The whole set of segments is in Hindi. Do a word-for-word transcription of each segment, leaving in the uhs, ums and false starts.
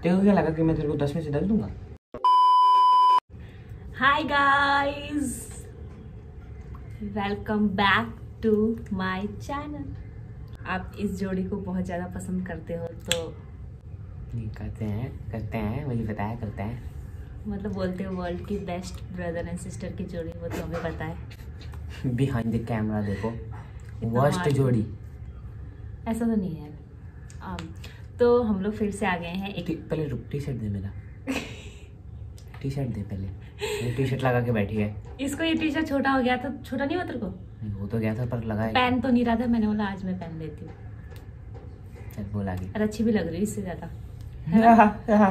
तेरे को क्या लगा कि मैं तेरे को दस में से दस दूंगा? Hi guys, welcome back to my channel. आप इस जोड़ी को बहुत ज़्यादा पसंद करते हो तो नहीं करते हैं करते हैं मुझे पता है करते हैं मतलब बोलते हो वर्ल्ड की बेस्ट ब्रदर एंड सिस्टर की जोड़ी, वो तो हमें पता है। बिहाइंड द कैमरा देखो वर्स्ट जोड़ी। ऐसा तो नहीं है। um, तो हम लोग फिर से आ गए हैं एक पहले रुक, टी शर्ट दे मेरा टी शर्ट दे पहले। टी शर्ट लगा के बैठी है। इसको ये टी शर्ट छोटा हो गया था। छोटा नहीं हुआ तेरे को? नहीं हो तो गया था पर लगा पहन तो नहीं रहा था। मैंने बोला आज मैं पहन लेती हूँ। चल बोल आगे। और अच्छी भी लग रही है इससे ज्यादा।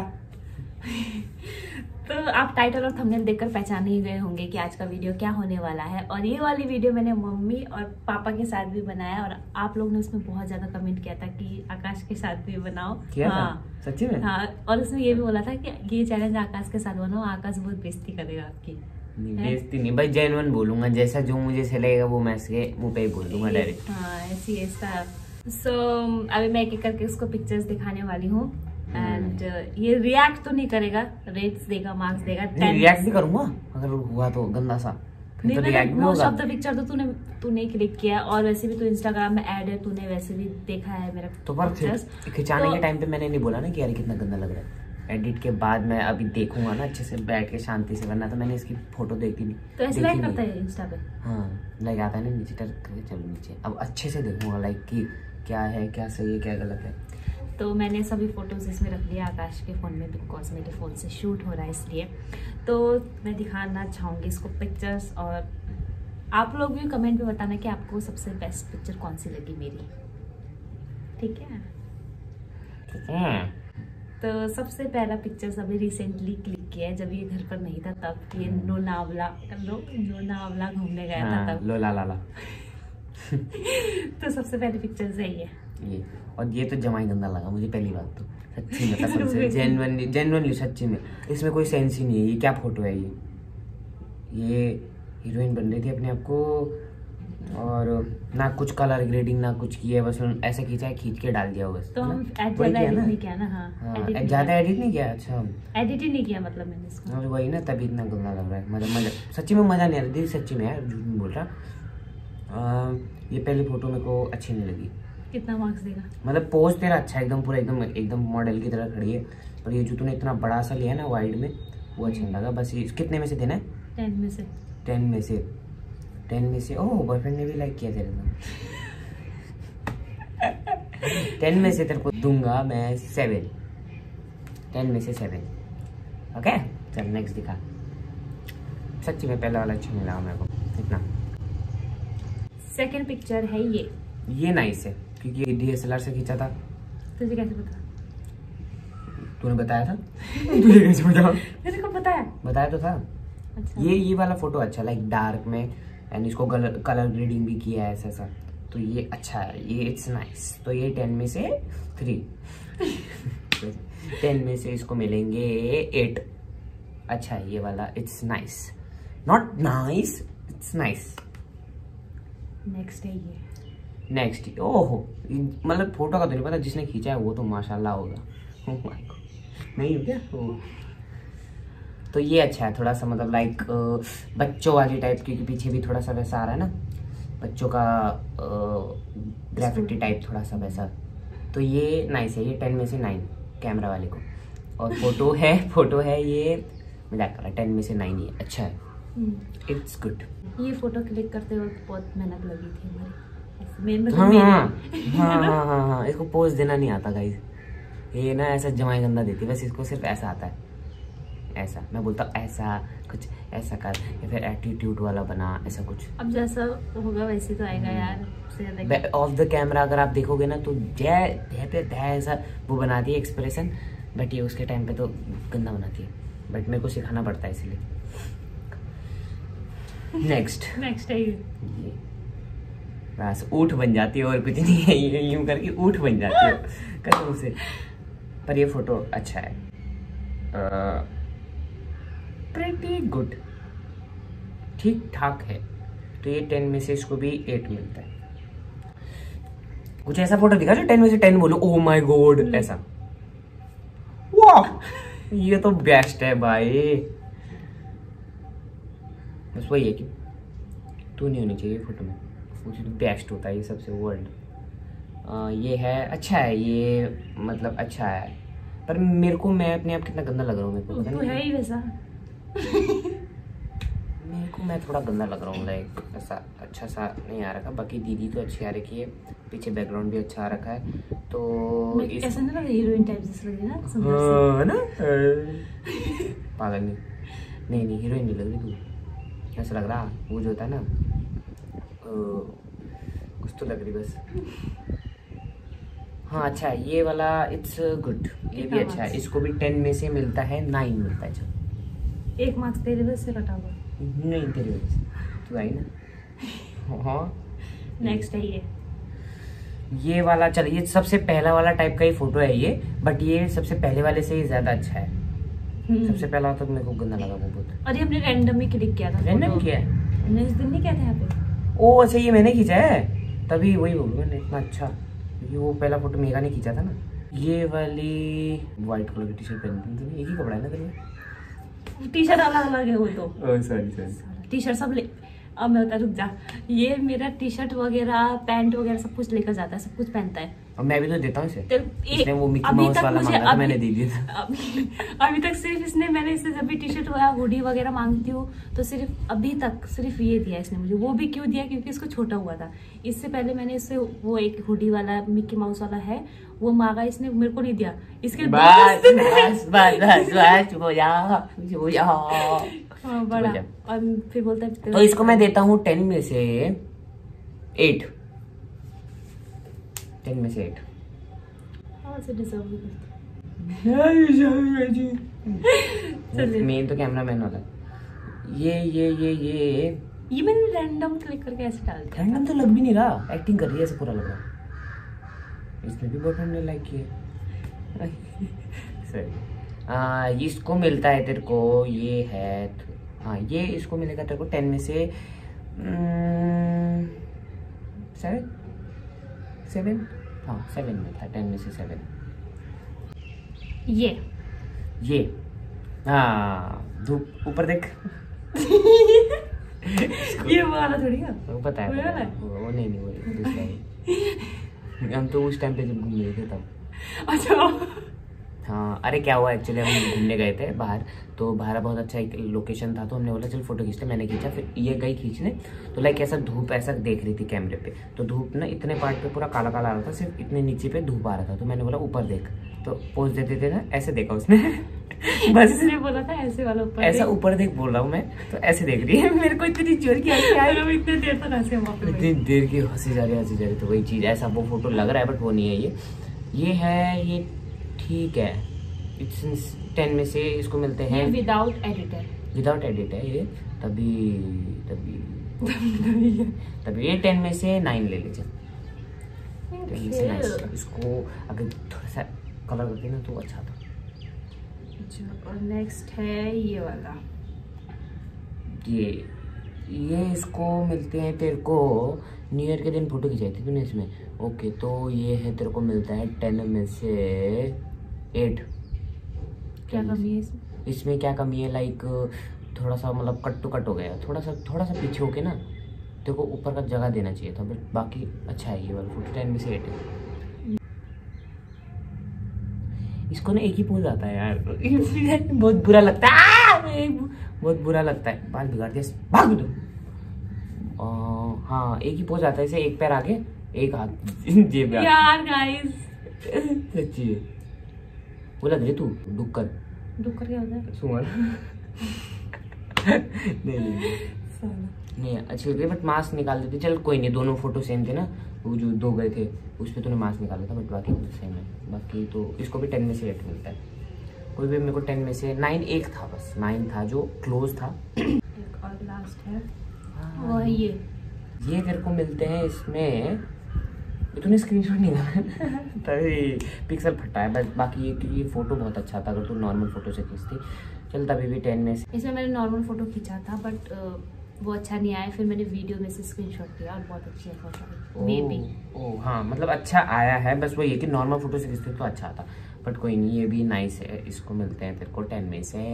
तो आप टाइटल और थंबनेल देखकर पहचान ही गए होंगे कि आज का वीडियो क्या होने वाला है। और ये वाली वीडियो मैंने मम्मी और पापा के साथ भी बनाया और आप लोग ने उसमें बहुत ज्यादा कमेंट किया था कि आकाश के साथ भी बनाओ। किया हाँ था? सच्ची में? हाँ। और उसने ये भी बोला था कि ये चैलेंज आकाश के साथ बनाओ, आकाश बहुत बेइज्जती करेगा आपकी। नहीं बेइज्जती नहीं भाई, जेन्युइन बोलूंगा। जैसा जो मुझे सही लगेगा वो मैं इसके मुंह पे ही बोल दूंगा डायरेक्ट। हाँ ऐसी है इसका। सो so, अभी मैं एक एक करके उसको पिक्चर्स दिखाने वाली हूँ एंड uh, ये रिएक्ट तो नहीं करेगा, रेट्स देगा, मार्क्स देगा। रिएक्ट भी करूंगा अगर हुआ तो गंदा सा। नहीं, तो रिएक्ट भी होगा। मोस्ट ऑफ द पिक्चर तो तूने तूने क्लिक किया और वैसे भी तो इंस्टाग्राम में ऐड है, तूने वैसे भी देखा है मेरा। तो पर खिंचाने तो, के टाइम पे मैंने नहीं बोला ना कि यार कितना गंदा लग रहा है। एडिट के बाद मैं अभी देखूंगा ना अच्छे से बैठ के शांति से, वरना तो मैंने इसकी फोटो देखी नहीं। तो ऐसे लाइक करता है इंस्टा पे? हाँ लाइक आता है ना नीचे, चलो नीचे अब अच्छे से देखूंगा लाइक कि क्या है, क्या सही है, क्या गलत है। तो मैंने सभी फोटोज इसमें रख लिया आकाश के फ़ोन में, बिकॉज मेरे फ़ोन से शूट हो रहा है इसलिए। तो मैं दिखाना चाहूँगी इसको पिक्चर्स, और आप लोग भी कमेंट में बताना कि आपको सबसे बेस्ट पिक्चर कौन सी लगी मेरी। ठीक है? ठीक है। तो सबसे पहला पिक्चर्स अभी रिसेंटली क्लिक किया है, जब ये घर पर नहीं था तब। ये लोनावला लो लोनावला घूमने गया था तब। लोला लाला। तो सबसे पहली पिक्चर्स है ये ये और ये तो जमाई गंदा लगा मुझे पहली बात तो, सच्ची में कसम से, जेन्युइनली जेन्युइनली सच्ची में। इसमें कोई सेंस ही नहीं है। ये क्या फोटो है? ये ये हीरोइन बन रही थी अपने आप को और ना कुछ कलर ग्रेडिंग ना कुछ किया, बस ऐसे खींचा है, खींच के डाल दिया बस। तो हम ज्यादा एडिट नहीं किया ना। हाँ ज्यादा एडिट नहीं किया। अच्छा एडिट ही नहीं किया मतलब मैंने इसको। वही ना, तभी इतना गंदा लग रहा है। मतलब मजा सच्ची में मजा नहीं आ रहा। सच्ची में यार झूठ नहीं बोल रहा। ये पहली फोटो मेरे को अच्छी नहीं लगी। कितना मार्क्स देगा? मतलब पोज तेरा अच्छा एकदम पूरा एकदम एकदम मॉडल की तरह खड़ी है, पर ये जो तूने इतना बड़ा सा लिया ना वाइड में वो अच्छा नहीं लगा। बस ये कितने में से देना है? टेन में से। टेन में से टेन में से ओह बॉयफ्रेंड ने भी लाइक किया तेरे को। टेन में से तेरे को दूंगा मैं सेवन। टेन में से सेवन। ओके चल नेक्स्ट दिखा। सच्ची में पहला वाला अच्छा नहीं लगा मेरे को इतना। सेकंड पिक्चर है ये ये नाइस है क्योंकि ये डी एस एल आर से खींचा था। तुझे कैसे पता? तूने बताया था। तुझे कैसे पता? मेरे को पता है। बताया तो था। अच्छा। ये ये वाला फोटो अच्छा लाइक डार्क में एंड इसको कलर कलर ग्रेडिंग भी किया है ऐसा ऐसा, तो ये अच्छा है। ये इट्स नाइस। तो ये टेन में से थ्री। टेन में से इसको मिलेंगे एट। अच्छा है ये वाला, it's nice. Not nice, it's nice. Next है ये। नेक्स्ट ओहो मतलब फोटो का तो नहीं पता, जिसने खींचा है वो तो माशाल्लाह होगा। oh my God, नहीं हो क्या? oh. तो ये अच्छा है थोड़ा सा, मतलब लाइक बच्चों वाली टाइप, क्योंकि पीछे भी थोड़ा सा वैसा आ रहा है ना बच्चों का ग्राफिटी टाइप थोड़ा सा वैसा। तो ये नाइस है। ये टेन में से नाइन कैमरा वाले को। और फोटो है फोटो है ये मजाक कर रहा है, टेन में से नाइन ही अच्छा है। It's good. ये फोटो क्लिक करते वक्त बहुत मेहनत लगी थी हमारी। हाँ हाँ हाँ हाँ हाँ इसको पोज देना नहीं आता गाइस। ये ना ऐसा जमाई गंदा देती, बस इसको सिर्फ ऐसा आता है। ऐसा मैं बोलता हूँ ऐसा कुछ ऐसा कर, या फिर एटीट्यूड वाला बना, ऐसा कुछ। अब जैसा होगा वैसे तो आएगा यार। ऑफ द कैमरा अगर आप देखोगे ना तो जय जय पे जय ऐसा वो बनाती है एक्सप्रेशन, बट ये उसके टाइम पे तो गंदा बनाती है। बट मेरे को सिखाना पड़ता है इसलिए। नेक्स्ट नेक्स्ट है ये। बस ऊँट बन जाती है और कुछ नहीं है। ये यूं करके ऊँट बन जाती है कसम से। पर ये फोटो अच्छा है, प्रीटी गुड, ठीक ठाक है। तो ये टेन में से इसको भी एट मिलता है। कुछ ऐसा फोटो दिखा जो टेन में से टेन बोलो ओह माय गॉड ऐसा। वाह ये तो बेस्ट है भाई। बस वही है कि तू नहीं होनी चाहिए फोटो में, मुझे तो बेस्ट होता है ये सबसे वर्ल्ड। ये है अच्छा है ये, मतलब अच्छा है, पर मेरे को मैं अपने आप कितना गंदा लग रहा हूँ मेरे को पता तू नहीं। है ही वैसा। मेरे को मैं थोड़ा गंदा लग रहा हूँ, लाइक ऐसा अच्छा सा नहीं आ रखा। बाकी दीदी तो अच्छी आ रखी है, पीछे बैकग्राउंड भी अच्छा आ रखा है। तो इस... ऐसा ना लग हीरोइन टाइप जैसे लग रही है ना, सुंदर हाँ ना पागल नहीं नहीं नहीं हीरोइन नहीं लग रही तू, ऐसा लग रहा वो जो होता है ना कुछ तो लग रही बस। हाँ अच्छा है ये वाला, इट्स गुड, ये भी अच्छा है। इसको भी टेन में से मिलता है नाइन मिलता है। चल एक मार्क्स तेरे वजह से कटा हुआ। नहीं तेरी वजह से, तू आई ना। हाँ नेक्स्ट है ये ये वाला। चल ये सबसे पहला वाला टाइप का ही फोटो है ये, बट ये सबसे पहले वाले से ही ज्यादा अच्छा है। सबसे पहला तो मेरे को गंदा लगा वो बहुत। अरे हमने रैंडम ही क्लिक किया था। रैंडम किया है? हमने इस दिन नहीं किया था यहाँ पे। ओ अच्छा ये मैंने खींचा है, तभी वही बोलूँ मैंने इतना अच्छा, क्योंकि वो पहला फोटो मेगा ने खींचा था ना। ये वाली व्हाइट कलर की टी शर्ट पहनती थी, एक ही कपड़ा है ना तेरे? टी शर्ट अलग अलग है वो तो। Oh sorry sorry. T shirt सब ले, अब मैं बता रुक जा, ये मेरा टी शर्ट वगैरह पैंट वगैरह सब कुछ लेकर जाता है, सब कुछ पहनता है। और मैं भी तो देता हूँ इसे। इसने वो मिकी माउस वाला मांगा था, मैंने दे दिया था। अभी, अभी तक सिर्फ इसने, मैंने इससे जब भी टी शर्ट या हुडी वगैरह मांगती हूँ तो सिर्फ अभी तक सिर्फ ये दिया इसने मुझे। वो भी क्यों दिया, क्योंकि इसको छोटा हुआ था। इससे पहले मैंने इससे वो एक हुडी वाला मिकी माउस वाला है वो मांगा, इसने मेरे को नहीं दिया। इसके बस बस बस बस चुप हो जा, चुप हो जा। बड़ा और फिर बोलता है तो इसको मैं देता हूँ टेन में से एट, टेन में से एट। हाँ से डिजर्व भी करती। मेन तो कैमरा मैन वाला ये ये ये ये ये मैंने रैंडम क्लिक करके ऐसे डाल दिया। रैंडम तो लग भी नहीं रहा, एक्टिंग कर रही है ऐसे पूरा लग रहा। इसमें भी बॉयफ्रेंड ने लाइक किया। सॉरी। इसको मिलता है तेरे को, ये है हाँ ये इसको मिलेगा तेरे को टेन में से सेवन सेवन हाँ सेवन मिलता है, टेन में से सेवन। ये ये हाँ धूप ऊपर देख। ये वाला थोड़ी है, वो पता है, पता है। वो, वो नहीं नहीं वो दूसरा है। हम तो उस टाइम पे जब घूम रहे थे तब। अच्छा हाँ अरे क्या हुआ एक्चुअली, हम घूमने गए थे बाहर, तो बाहर बहुत अच्छा एक लोकेशन था, तो हमने बोला चल फोटो खींचते। मैंने खींचा, फिर ये गई खींचने, तो लाइक ऐसा धूप ऐसा देख रही थी कैमरे पे, तो धूप ना इतने पार्ट पे पूरा काला काला आ रहा था, सिर्फ इतने नीचे पे धूप आ रहा था। तो मैंने बोला ऊपर देख, तो पोज देते थे ना, ऐसे देखा उसने। बस इसने बोला था ऐसे वाला ऊपर ऐसा ऊपर देख बोल रहा हूँ मैं, तो ऐसे देख रही है। मेरे को इतनी जोर की हंसी आ रही है, इतने देर तक हंसे वहाँ पे, इतनी देर की हंसी जा रही हंसी जा रही। तो वही चीज ऐसा वो फोटो लग रहा है, बट वो नहीं है। ये ये है, ये ठीक है। इट्स टेन में से इसको मिलते हैं विदाउट एडिटर, विदाउट एडिट है ये, तभी तभी तभी ये टेन में से नाइन ले लीजिए। टेन में से नाइन। इसको अगर थोड़ा सा कलर करते ना तो अच्छा था। और नेक्स्ट है ये वाला, ये ये इसको मिलते हैं तेरे को न्यू ईयर के दिन फोटो खिंचाई थी तूने इसमें। ओके तो ये है तेरे को मिलता है टेन में से एट। क्या कमी है इसमें? इसमें क्या कमी है, लाइक थोड़ा सा मतलब कट टू कट हो गया, थोड़ा सा थोड़ा सा पीछे होके ना तेरे को ऊपर का जगह देना चाहिए था, बट बाकी अच्छा है ये वाला फोटो। टेन में से एट है। इसको ना एक ही पोज आता है यार। बहुत बुरा लगता है, बहुत बुरा लगता है। बाल बिगाड़ दिया, भाग दो। हाँ एक ही पोज आता है, इसे एक पैर आगे एक हाथ जेब में। यार गाइस सच्ची है। वो लग रही तू डुक्कर। डुक्कर क्या होता है? सुअर। नहीं नहीं नहीं अच्छी लग रही, बट मास्क निकाल देते। चल कोई नहीं, दोनों फोटो सेम थे ना, वो जो दो गए थे उस पर तूने मास्क निकाला था, बट बाकी सेम है। बाकी तो इसको भी टेन में से एट मिलता है। कोई भी मेरे को टेन में से नाइन, एक था बस नाइन था जो क्लोज था। एक और लास्ट है वो है ये ये तेरे को मिलते हैं इसमें, तूने स्क्रीनशॉट नहीं डाला तभी पिक्सल फटा है बस। बाकी ये क्योंकि ये फोटो बहुत अच्छा था, अगर तू नॉर्मल फोटो से खींचती। चल तभी भी टेन में से। इसमें मैंने नॉर्मल फोटो खींचा था, बट वो अच्छा नहीं आया, फिर मैंने वीडियो में से स्क्रीनशॉट लिया और बहुत अच्छी है फोटो। मे बी ओ हाँ मतलब अच्छा आया है, बस वो ये कि नॉर्मल फोटो से खींचते तो अच्छा आता। बट कोई नहीं, ये भी नाइस है। इसको मिलते हैं तेरे को टेन में से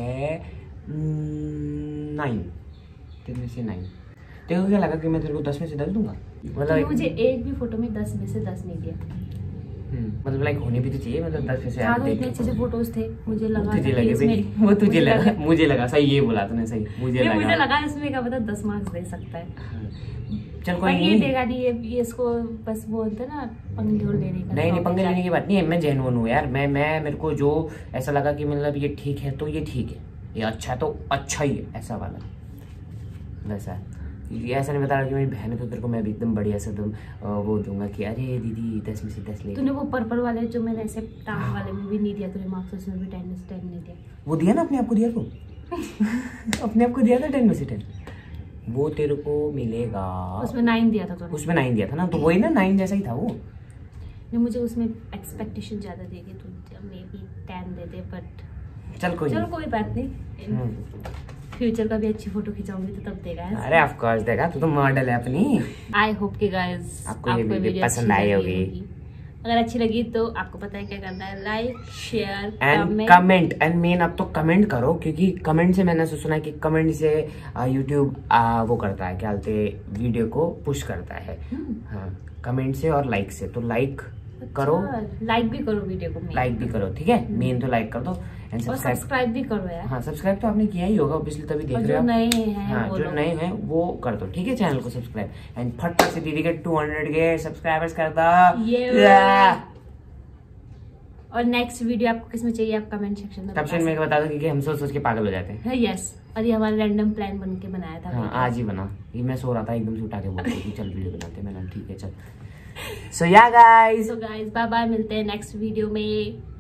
नाइन, टेन में से नाइन। तेरे को क्या लगा कि मैं तेरे को दस में से दस दूंगा? मतलब मुझे एक भी फोटो में दस में से दस नहीं दिया। मतलब लाइक होने भी तो चाहिए, मतलब दस में से हाँ, तो इतने अच्छे से फोटोज थे, मुझे लगा तुझे लगे थे वो तुझे लगा, मुझे लगा सही, ये बोला तूने सही, मुझे लगा मुझे लगा इसमें क्या पता दस मार्क्स दे सकता है। चल कोई नहीं, ये देगा नहीं, ये, ये इसको बस बोलते ना पंगे और लेने का। नहीं नहीं, पंगे लेने की बात नहीं है, मैं जेन्युइन हूँ यार। मैं मैं मेरे को जो ऐसा लगा कि मतलब ये ठीक है तो ये ठीक है, ये अच्छा तो अच्छा ही है, ऐसा वाला वैसा। ये ऐसा नहीं बता रहा कि मेरी बहन है तो तेरे को मैं भी एकदम बढ़िया से एकदम वो दूंगा कि अरे दीदी दस में से दस ले। तूने वो पर्पल वाले जो मैंने ऐसे टांग वाले में भी नहीं दिया तूने मार्क्स, उसमें भी टेन में से टेन नहीं दिया। वो दिया ना, अपने आप को दिया तू अपने आप को दिया था टेन में से टेन, वो तेरे को मिलेगा। उसमें नाइन दिया था तूने। उसमें नाइन दिया था ना, तो वही ना नाइन जैसा ही था वो। नहीं, मुझे उसमें एक्सपेक्टेशन ज्यादा देगी, तू मे बी टेन दे दे, बट चल कोई चलो कोई बात नहीं, फ्यूचर का भी अच्छी फोटो खिंचाऊंगी तो तब देगा। अरे ऑफ कोर्स देगा, तू तो मॉडल है अपनी। आई होप कि गाइस आपको ये वीडियो पसंद आई होगी। अगर अच्छी लगी तो आपको पता है क्या करना है, like share and comment. And मेन अब तो कमेंट करो, क्योंकि कमेंट से मैंने सुना है कि कमेंट से यूट्यूब वो करता है, क्या बोलते वीडियो को पुश करता है। हाँ, कमेंट से और लाइक से। तो लाइक करो, लाइक भी करो वीडियो को, लाइक भी करो, ठीक है। मेन तो लाइक कर दो एंड सब्सक्राइब सब्सक्राइब भी करो यार। हाँ, सब्सक्राइब तो आपने किया ही होगा ऑब्वियसली, तभी देख रहे हो। जो नए हैं हाँ, वो जो नए हैं वो कर दो, ठीक है, चैनल को सब्सक्राइब। एंड फट से दीदी के टू हंड्रेड के सब्सक्राइबर्स कर दो। ये और नेक्स्ट वीडियो आपको किसमें चाहिए आप कमेंट सेक्शन में तब से मैं बता दो, क्योंकि हम सोच सोच के पागल हो जाते हैं। यस, और ये हमारा रैंडम प्लान बन के बनाया था। हाँ, आज ही बना, ये मैं सो रहा था एकदम से उठा के बोल रही थी चल वीडियो बनाते। मैंने ठीक है चल। सो या guys, so guys bye bye, मिलते हैं नेक्स्ट वीडियो में।